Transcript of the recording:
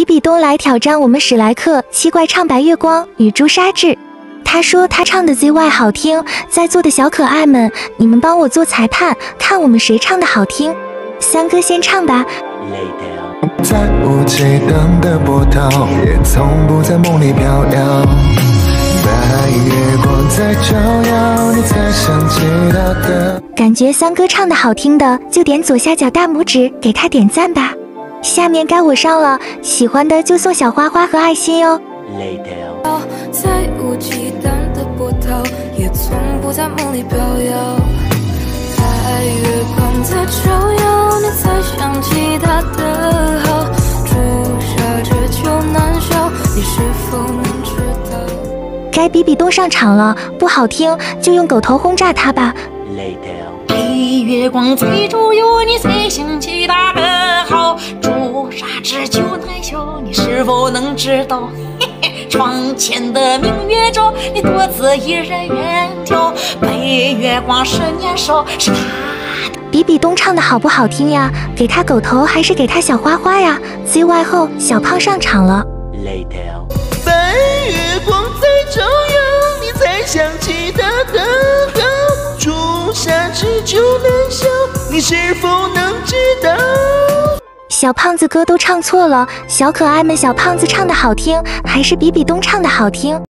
比比东来挑战我们史莱克七怪唱白月光与朱砂痣。他说他唱的 ZY 好听，在座的小可爱们，你们帮我做裁判，看我们谁唱的好听。三哥先唱吧。 在无际灯的波涛，也从不在梦里飘摇。白月光在照耀，你才想起他的。 感觉三哥唱的好听的，就点左下角大拇指给他点赞吧。下面该我上了，喜欢的就送小花花和爱心哟。 在无际灯的波涛，也从不在梦里飘摇。白月光在照耀，你才想起他的好。朱砂痣就难消，你是否能知道？ 该比比东上场了，不好听就用狗头轰炸他吧。 白月光在照耀，你才想起他的好。朱砂痣就难消，你是否能知道？窗前的明月照，你独自一人远眺。白月光是年少，是他的。 比比东唱的好不好听呀？给他狗头还是给他小花花呀 ？ZY 后小胖上场了。 白月光在照耀，你才想起他的好。朱砂痣就难消，你是否能知道？ 小胖子歌都唱错了，小可爱们，小胖子唱的好听，还是比比东唱的好听？